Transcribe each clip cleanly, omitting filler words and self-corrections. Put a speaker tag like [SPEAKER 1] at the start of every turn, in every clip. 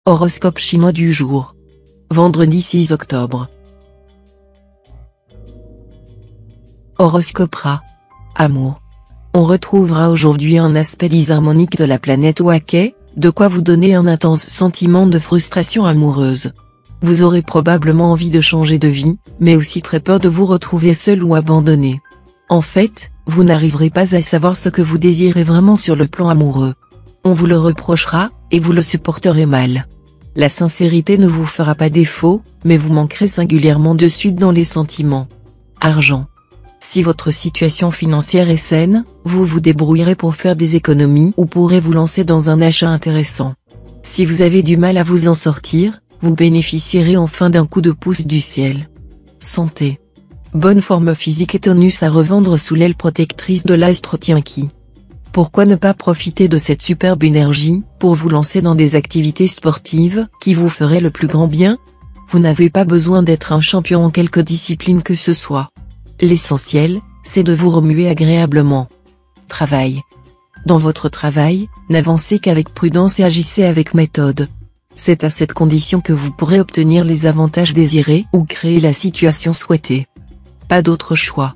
[SPEAKER 1] Horoscope chinois du jour. Vendredi 6 octobre. Horoscope Ra. Amour. On retrouvera aujourd'hui un aspect disharmonique de la planète Wakei, de quoi vous donner un intense sentiment de frustration amoureuse. Vous aurez probablement envie de changer de vie, mais aussi très peur de vous retrouver seul ou abandonné. En fait, vous n'arriverez pas à savoir ce que vous désirez vraiment sur le plan amoureux. On vous le reprochera, et vous le supporterez mal. La sincérité ne vous fera pas défaut, mais vous manquerez singulièrement de suite dans les sentiments. Argent. Si votre situation financière est saine, vous vous débrouillerez pour faire des économies ou pourrez vous lancer dans un achat intéressant. Si vous avez du mal à vous en sortir, vous bénéficierez enfin d'un coup de pouce du ciel. Santé. Bonne forme physique et tonus à revendre sous l'aile protectrice de l'astre Tianqi. Pourquoi ne pas profiter de cette superbe énergie, pour vous lancer dans des activités sportives, qui vous feraient le plus grand bien? Vous n'avez pas besoin d'être un champion en quelque discipline que ce soit. L'essentiel, c'est de vous remuer agréablement. Travail. Dans votre travail, n'avancez qu'avec prudence et agissez avec méthode. C'est à cette condition que vous pourrez obtenir les avantages désirés ou créer la situation souhaitée. Pas d'autre choix.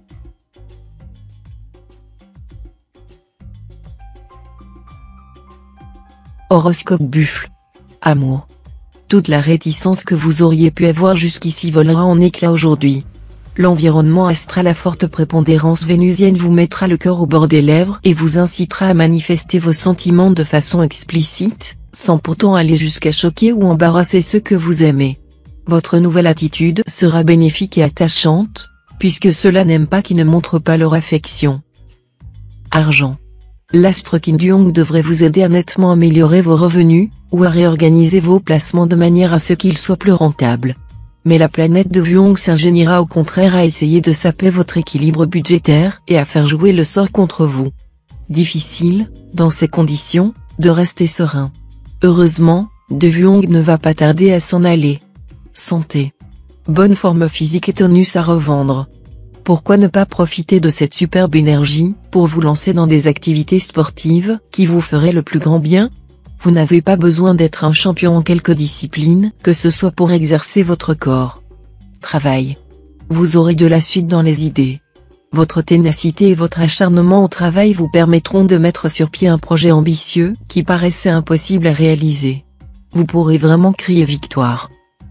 [SPEAKER 1] Horoscope Buffle. Amour. Toute la réticence que vous auriez pu avoir jusqu'ici volera en éclats aujourd'hui. L'environnement astral à forte prépondérance vénusienne vous mettra le cœur au bord des lèvres et vous incitera à manifester vos sentiments de façon explicite, sans pourtant aller jusqu'à choquer ou embarrasser ceux que vous aimez. Votre nouvelle attitude sera bénéfique et attachante, puisque ceux-là n'aiment pas qui ne montrent pas leur affection. Argent. L'astre Qin Duong devrait vous aider à nettement améliorer vos revenus, ou à réorganiser vos placements de manière à ce qu'ils soient plus rentables. Mais la planète de Vuong s'ingéniera au contraire à essayer de saper votre équilibre budgétaire et à faire jouer le sort contre vous. Difficile, dans ces conditions, de rester serein. Heureusement, de Vuong ne va pas tarder à s'en aller. Santé. Bonne forme physique et tonus à revendre. Pourquoi ne pas profiter de cette superbe énergie, pour vous lancer dans des activités sportives, qui vous feraient le plus grand bien? Vous n'avez pas besoin d'être un champion en quelque discipline, que ce soit pour exercer votre corps. Travail. Vous aurez de la suite dans les idées. Votre ténacité et votre acharnement au travail vous permettront de mettre sur pied un projet ambitieux, qui paraissait impossible à réaliser. Vous pourrez vraiment crier victoire.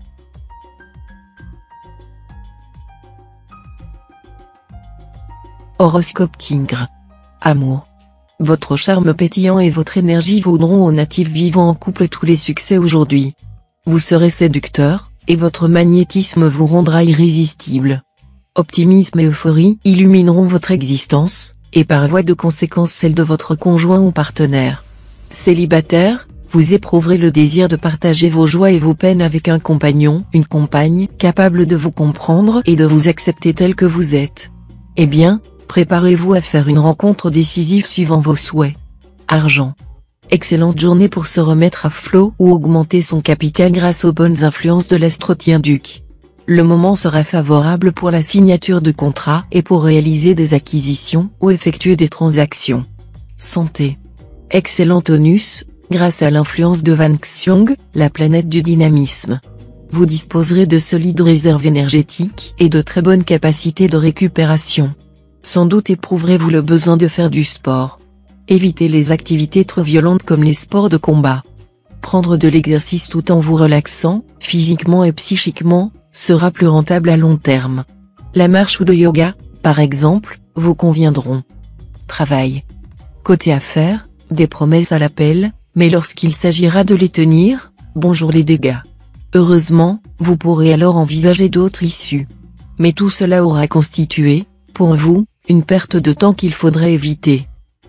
[SPEAKER 1] Horoscope Tigre. Amour. Votre charme pétillant et votre énergie vaudront aux natifs vivant en couple tous les succès aujourd'hui. Vous serez séducteur, et votre magnétisme vous rendra irrésistible. Optimisme et euphorie illumineront votre existence, et par voie de conséquence celle de votre conjoint ou partenaire. Célibataire, vous éprouverez le désir de partager vos joies et vos peines avec un compagnon, une compagne, capable de vous comprendre et de vous accepter tel que vous êtes. Eh bien, préparez-vous à faire une rencontre décisive suivant vos souhaits. Argent. Excellente journée pour se remettre à flot ou augmenter son capital grâce aux bonnes influences de l'astre Tianduc. Le moment sera favorable pour la signature de contrats et pour réaliser des acquisitions ou effectuer des transactions. Santé. Excellent tonus, grâce à l'influence de Van Xiong, la planète du dynamisme. Vous disposerez de solides réserves énergétiques et de très bonnes capacités de récupération. Sans doute éprouverez-vous le besoin de faire du sport. Évitez les activités trop violentes comme les sports de combat. Prendre de l'exercice tout en vous relaxant, physiquement et psychiquement, sera plus rentable à long terme. La marche ou le yoga, par exemple, vous conviendront. Travail. Côté affaires, des promesses à l'appel, mais lorsqu'il s'agira de les tenir, bonjour les dégâts. Heureusement, vous pourrez alors envisager d'autres issues. Mais tout cela aura constitué, pour vous, une perte de temps qu'il faudrait éviter.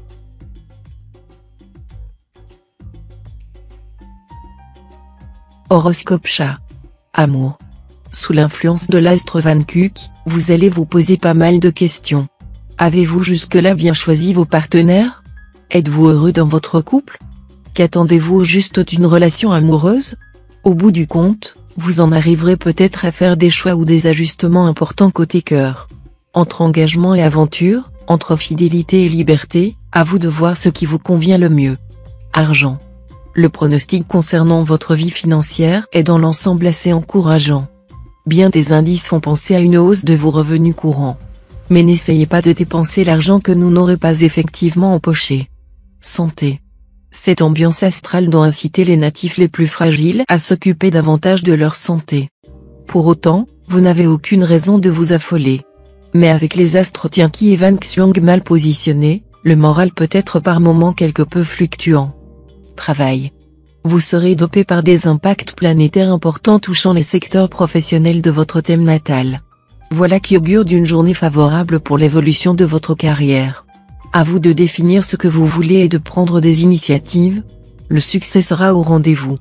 [SPEAKER 1] Horoscope Chat. Amour. Sous l'influence de l'astre Van Kuk, vous allez vous poser pas mal de questions. Avez-vous jusque-là bien choisi vos partenaires? Êtes-vous heureux dans votre couple? Qu'attendez-vous au juste d'une relation amoureuse? Au bout du compte, vous en arriverez peut-être à faire des choix ou des ajustements importants côté cœur. Entre engagement et aventure, entre fidélité et liberté, à vous de voir ce qui vous convient le mieux. Argent. Le pronostic concernant votre vie financière est dans l'ensemble assez encourageant. Bien des indices font penser à une hausse de vos revenus courants. Mais n'essayez pas de dépenser l'argent que nous n'aurez pas effectivement empoché. Santé. Cette ambiance astrale doit inciter les natifs les plus fragiles à s'occuper davantage de leur santé. Pour autant, vous n'avez aucune raison de vous affoler. Mais avec les astres Tianqi et Van Xiong mal positionnés, le moral peut être par moments quelque peu fluctuant. Travail. Vous serez dopé par des impacts planétaires importants touchant les secteurs professionnels de votre thème natal. Voilà qui augure d'une journée favorable pour l'évolution de votre carrière. À vous de définir ce que vous voulez et de prendre des initiatives. Le succès sera au rendez-vous.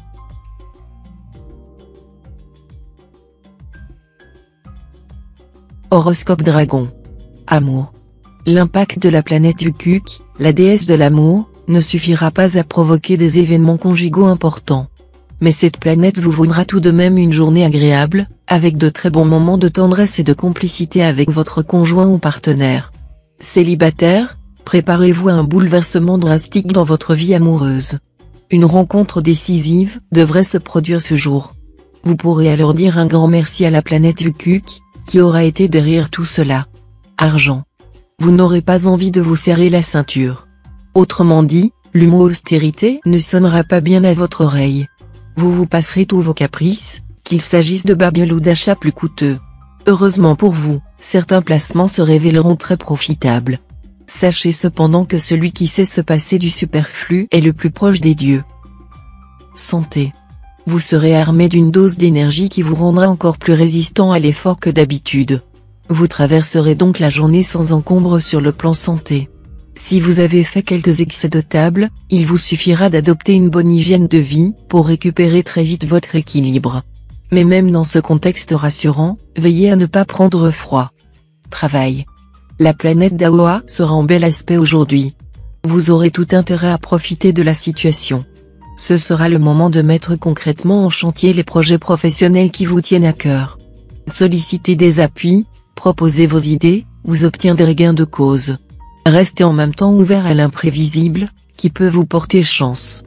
[SPEAKER 1] Horoscope Dragon. Amour. L'impact de la planète Ukuk, la déesse de l'amour, ne suffira pas à provoquer des événements conjugaux importants. Mais cette planète vous vaudra tout de même une journée agréable, avec de très bons moments de tendresse et de complicité avec votre conjoint ou partenaire. Célibataire, préparez-vous à un bouleversement drastique dans votre vie amoureuse. Une rencontre décisive devrait se produire ce jour. Vous pourrez alors dire un grand merci à la planète Ukuk, qui aura été derrière tout cela. Argent. Vous n'aurez pas envie de vous serrer la ceinture. Autrement dit, le mot austérité ne sonnera pas bien à votre oreille. Vous vous passerez tous vos caprices, qu'il s'agisse de babioles ou d'achats plus coûteux. Heureusement pour vous, certains placements se révéleront très profitables. Sachez cependant que celui qui sait se passer du superflu est le plus proche des dieux. Santé. Vous serez armé d'une dose d'énergie qui vous rendra encore plus résistant à l'effort que d'habitude. Vous traverserez donc la journée sans encombre sur le plan santé. Si vous avez fait quelques excès de table, il vous suffira d'adopter une bonne hygiène de vie pour récupérer très vite votre équilibre. Mais même dans ce contexte rassurant, veillez à ne pas prendre froid. Travail. La planète Daoa sera en bel aspect aujourd'hui. Vous aurez tout intérêt à profiter de la situation. Ce sera le moment de mettre concrètement en chantier les projets professionnels qui vous tiennent à cœur. Sollicitez des appuis, proposez vos idées, vous obtiendrez gain de cause. Restez en même temps ouvert à l'imprévisible, qui peut vous porter chance.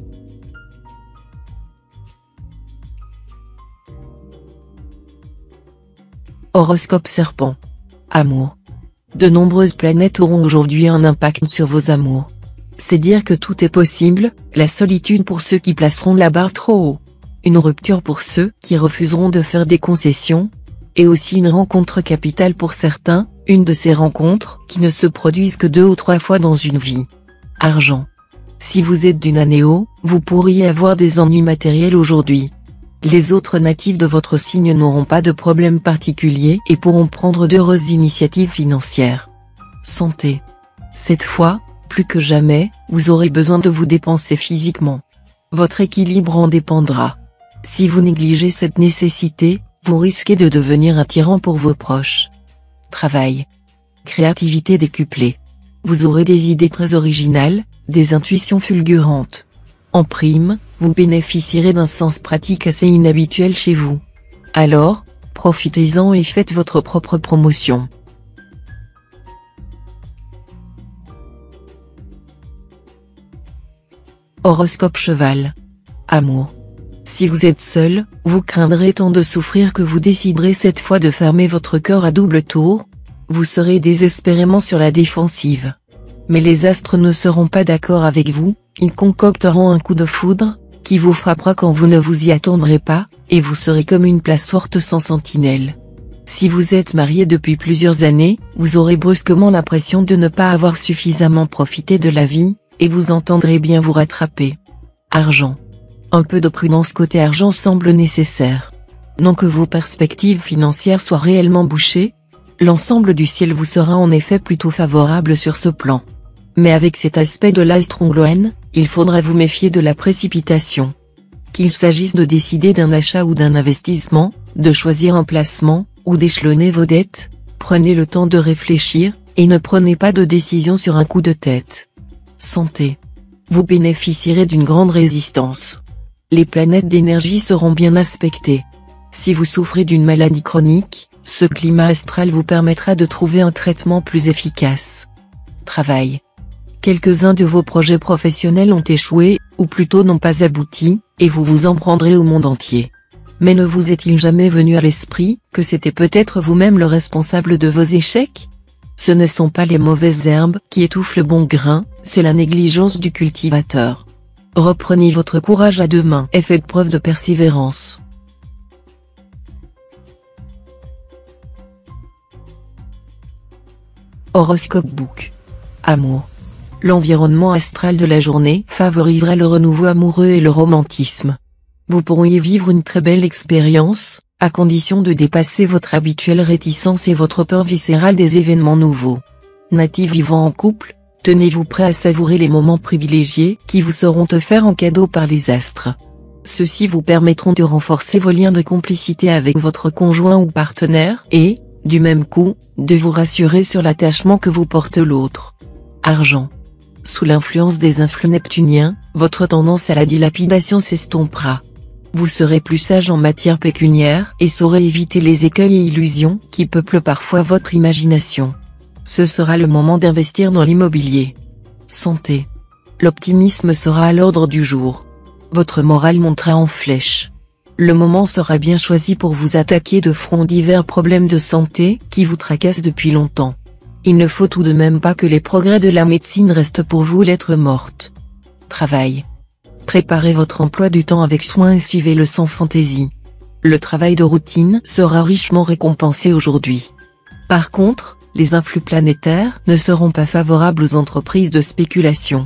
[SPEAKER 1] Horoscope Serpent. Amour. De nombreuses planètes auront aujourd'hui un impact sur vos amours. C'est dire que tout est possible, la solitude pour ceux qui placeront la barre trop haut. Une rupture pour ceux qui refuseront de faire des concessions. Et aussi une rencontre capitale pour certains, une de ces rencontres qui ne se produisent que 2 ou 3 fois dans une vie. Argent. Si vous êtes d'une année haut, vous pourriez avoir des ennuis matériels aujourd'hui. Les autres natifs de votre signe n'auront pas de problème particulier et pourront prendre d'heureuses initiatives financières. Santé. Cette fois, plus que jamais, vous aurez besoin de vous dépenser physiquement. Votre équilibre en dépendra. Si vous négligez cette nécessité, vous risquez de devenir un tyran pour vos proches. Travail. Créativité décuplée. Vous aurez des idées très originales, des intuitions fulgurantes. En prime, vous bénéficierez d'un sens pratique assez inhabituel chez vous. Alors, profitez-en et faites votre propre promotion. Horoscope Cheval. Amour. Si vous êtes seul, vous craindrez tant de souffrir que vous déciderez cette fois de fermer votre cœur à double tour. Vous serez désespérément sur la défensive. Mais les astres ne seront pas d'accord avec vous, ils concocteront un coup de foudre, qui vous frappera quand vous ne vous y attendrez pas, et vous serez comme une place forte sans sentinelle. Si vous êtes marié depuis plusieurs années, vous aurez brusquement l'impression de ne pas avoir suffisamment profité de la vie, et vous entendrez bien vous rattraper. Argent. Un peu de prudence côté argent semble nécessaire. Non que vos perspectives financières soient réellement bouchées, l'ensemble du ciel vous sera en effet plutôt favorable sur ce plan. Mais avec cet aspect de l'astre Ongloen, il faudra vous méfier de la précipitation. Qu'il s'agisse de décider d'un achat ou d'un investissement, de choisir un placement, ou d'échelonner vos dettes, prenez le temps de réfléchir, et ne prenez pas de décision sur un coup de tête. Santé. Vous bénéficierez d'une grande résistance. Les planètes d'énergie seront bien aspectées. Si vous souffrez d'une maladie chronique, ce climat astral vous permettra de trouver un traitement plus efficace. Travail. Quelques-uns de vos projets professionnels ont échoué, ou plutôt n'ont pas abouti, et vous vous en prendrez au monde entier. Mais ne vous est-il jamais venu à l'esprit que c'était peut-être vous-même le responsable de vos échecs? Ce ne sont pas les mauvaises herbes qui étouffent le bon grain, c'est la négligence du cultivateur. Reprenez votre courage à deux mains et faites preuve de persévérance. Horoscope Book. Amour. L'environnement astral de la journée favorisera le renouveau amoureux et le romantisme. Vous pourriez vivre une très belle expérience, à condition de dépasser votre habituelle réticence et votre peur viscérale des événements nouveaux. Natifs vivant en couple, tenez-vous prêt à savourer les moments privilégiés qui vous seront offerts en cadeau par les astres. Ceux-ci vous permettront de renforcer vos liens de complicité avec votre conjoint ou partenaire et, du même coup, de vous rassurer sur l'attachement que vous porte l'autre. Argent. Sous l'influence des influx neptuniens, votre tendance à la dilapidation s'estompera. Vous serez plus sage en matière pécuniaire et saurez éviter les écueils et illusions qui peuplent parfois votre imagination. Ce sera le moment d'investir dans l'immobilier. Santé. L'optimisme sera à l'ordre du jour. Votre morale montera en flèche. Le moment sera bien choisi pour vous attaquer de front divers problèmes de santé qui vous tracassent depuis longtemps. Il ne faut tout de même pas que les progrès de la médecine restent pour vous lettre morte. Travail. Préparez votre emploi du temps avec soin et suivez-le sans fantaisie. Le travail de routine sera richement récompensé aujourd'hui. Par contre, les influx planétaires ne seront pas favorables aux entreprises de spéculation.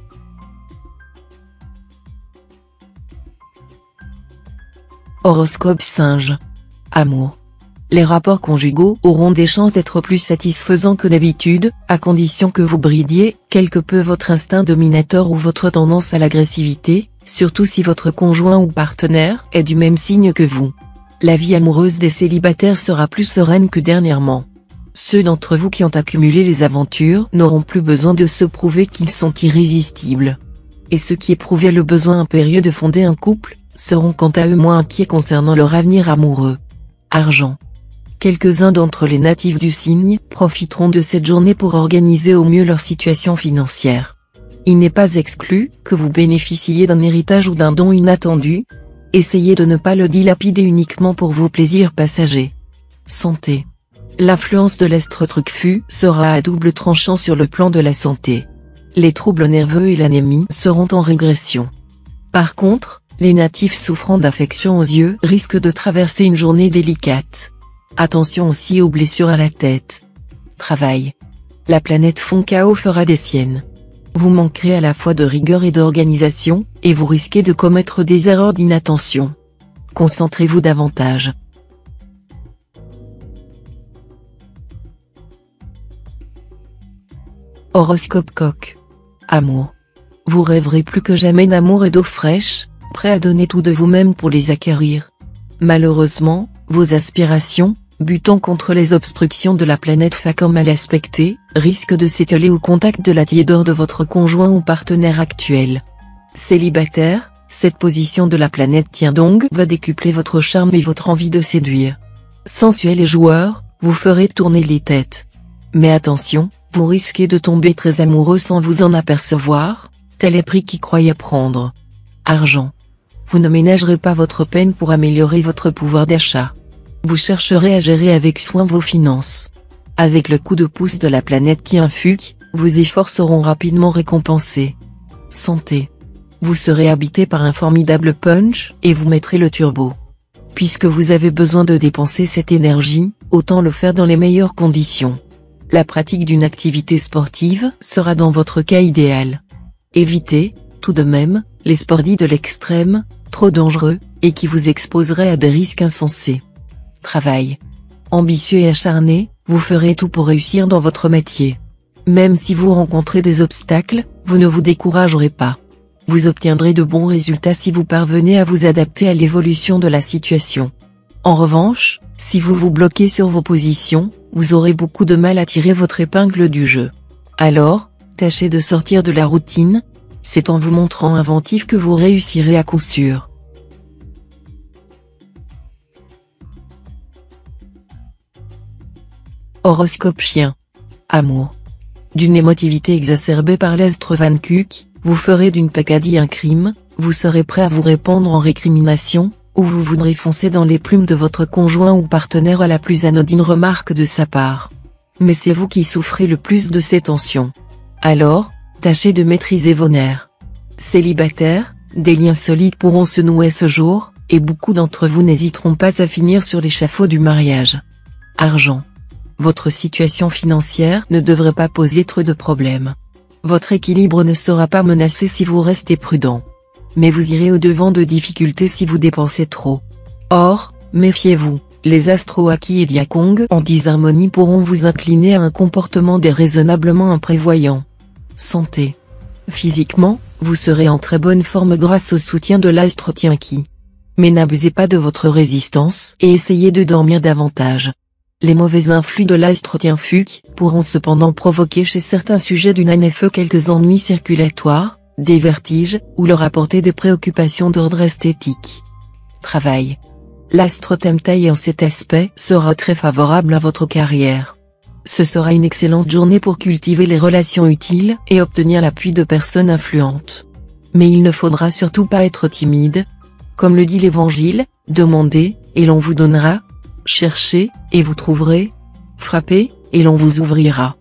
[SPEAKER 1] Horoscope Singe. Amour. Les rapports conjugaux auront des chances d'être plus satisfaisants que d'habitude, à condition que vous bridiez quelque peu votre instinct dominateur ou votre tendance à l'agressivité, surtout si votre conjoint ou partenaire est du même signe que vous. La vie amoureuse des célibataires sera plus sereine que dernièrement. Ceux d'entre vous qui ont accumulé les aventures n'auront plus besoin de se prouver qu'ils sont irrésistibles. Et ceux qui éprouvaient le besoin impérieux de fonder un couple, seront quant à eux moins inquiets concernant leur avenir amoureux. Argent. Quelques-uns d'entre les natifs du signe profiteront de cette journée pour organiser au mieux leur situation financière. Il n'est pas exclu que vous bénéficiez d'un héritage ou d'un don inattendu. Essayez de ne pas le dilapider uniquement pour vos plaisirs passagers. Santé. L'influence de l'astre Trucfu sera à double tranchant sur le plan de la santé. Les troubles nerveux et l'anémie seront en régression. Par contre, les natifs souffrant d'affections aux yeux risquent de traverser une journée délicate. Attention aussi aux blessures à la tête. Travail. La planète Foncao fera des siennes. Vous manquerez à la fois de rigueur et d'organisation, et vous risquez de commettre des erreurs d'inattention. Concentrez-vous davantage. Horoscope Coq. Amour. Vous rêverez plus que jamais d'amour et d'eau fraîche, prêt à donner tout de vous-même pour les acquérir. Malheureusement, vos aspirations, butant contre les obstructions de la planète Facom mal aspectée, risquent de s'étaler au contact de la tiédeur de votre conjoint ou partenaire actuel. Célibataire, cette position de la planète Tiendong va décupler votre charme et votre envie de séduire. Sensuel et joueur, vous ferez tourner les têtes. Mais attention, vous risquez de tomber très amoureux sans vous en apercevoir, tel est prix qui croyait prendre. Argent. Vous ne ménagerez pas votre peine pour améliorer votre pouvoir d'achat. Vous chercherez à gérer avec soin vos finances. Avec le coup de pouce de la planète Tienfuc, vos efforts seront rapidement récompensés. Santé. Vous serez habité par un formidable punch et vous mettrez le turbo. Puisque vous avez besoin de dépenser cette énergie, autant le faire dans les meilleures conditions. La pratique d'une activité sportive sera dans votre cas idéal. Évitez, tout de même, les sports dits de l'extrême, trop dangereux, et qui vous exposeraient à des risques insensés. Travail. Ambitieux et acharné, vous ferez tout pour réussir dans votre métier. Même si vous rencontrez des obstacles, vous ne vous découragerez pas. Vous obtiendrez de bons résultats si vous parvenez à vous adapter à l'évolution de la situation. En revanche, si vous vous bloquez sur vos positions, vous aurez beaucoup de mal à tirer votre épingle du jeu. Alors, tâchez de sortir de la routine. C'est en vous montrant inventif que vous réussirez à coup sûr. Horoscope Chien. Amour. D'une émotivité exacerbée par l'astre Van Kuck, vous ferez d'une peccadille un crime, vous serez prêt à vous répandre en récrimination, ou vous voudrez foncer dans les plumes de votre conjoint ou partenaire à la plus anodine remarque de sa part. Mais c'est vous qui souffrez le plus de ces tensions. Alors, tâchez de maîtriser vos nerfs. Célibataire, des liens solides pourront se nouer ce jour, et beaucoup d'entre vous n'hésiteront pas à finir sur l'échafaud du mariage. Argent. Votre situation financière ne devrait pas poser trop de problèmes. Votre équilibre ne sera pas menacé si vous restez prudent. Mais vous irez au-devant de difficultés si vous dépensez trop. Or, méfiez-vous, les astros Aki et Diakong en disharmonie pourront vous incliner à un comportement déraisonnablement imprévoyant. Santé. Physiquement, vous serez en très bonne forme grâce au soutien de l'astre Tianqi. Mais n'abusez pas de votre résistance et essayez de dormir davantage. Les mauvais influx de l'astre Tianfuc pourront cependant provoquer chez certains sujets du Nanefeu quelques ennuis circulatoires, des vertiges, ou leur apporter des préoccupations d'ordre esthétique. Travail. L'astre Temtai en cet aspect sera très favorable à votre carrière. Ce sera une excellente journée pour cultiver les relations utiles et obtenir l'appui de personnes influentes. Mais il ne faudra surtout pas être timide. Comme le dit l'Évangile, demandez, et l'on vous donnera. Cherchez, et vous trouverez. Frappez, et l'on vous ouvrira.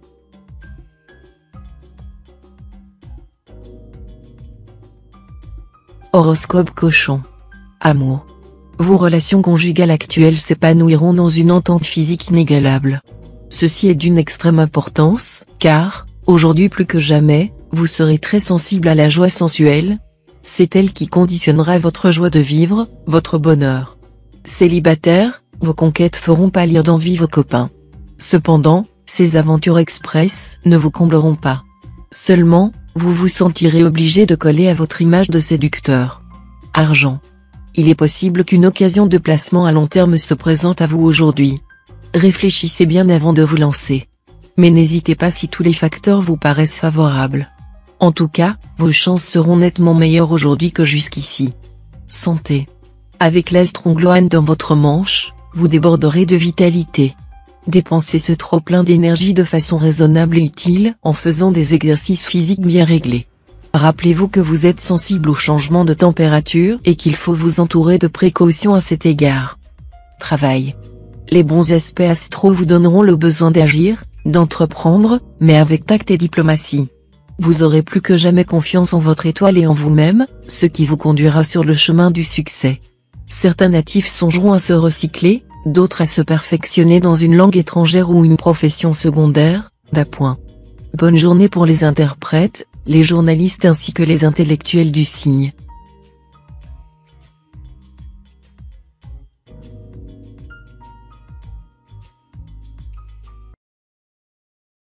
[SPEAKER 1] Horoscope Cochon. Amour. Vos relations conjugales actuelles s'épanouiront dans une entente physique inégalable. Ceci est d'une extrême importance, car, aujourd'hui plus que jamais, vous serez très sensible à la joie sensuelle. C'est elle qui conditionnera votre joie de vivre, votre bonheur. Célibataire, vos conquêtes feront pâlir d'envie vos copains. Cependant, ces aventures express ne vous combleront pas. Seulement, vous vous sentirez obligé de coller à votre image de séducteur. Argent. Il est possible qu'une occasion de placement à long terme se présente à vous aujourd'hui. Réfléchissez bien avant de vous lancer. Mais n'hésitez pas si tous les facteurs vous paraissent favorables. En tout cas, vos chances seront nettement meilleures aujourd'hui que jusqu'ici. Santé. Avec l'astre Ongloan dans votre manche, vous déborderez de vitalité. Dépensez ce trop-plein d'énergie de façon raisonnable et utile en faisant des exercices physiques bien réglés. Rappelez-vous que vous êtes sensible aux changements de température et qu'il faut vous entourer de précautions à cet égard. Travail. Les bons aspects astro vous donneront le besoin d'agir, d'entreprendre, mais avec tact et diplomatie. Vous aurez plus que jamais confiance en votre étoile et en vous-même, ce qui vous conduira sur le chemin du succès. Certains natifs songeront à se recycler, d'autres à se perfectionner dans une langue étrangère ou une profession secondaire, d'appoint. Bonne journée pour les interprètes, les journalistes ainsi que les intellectuels du signe.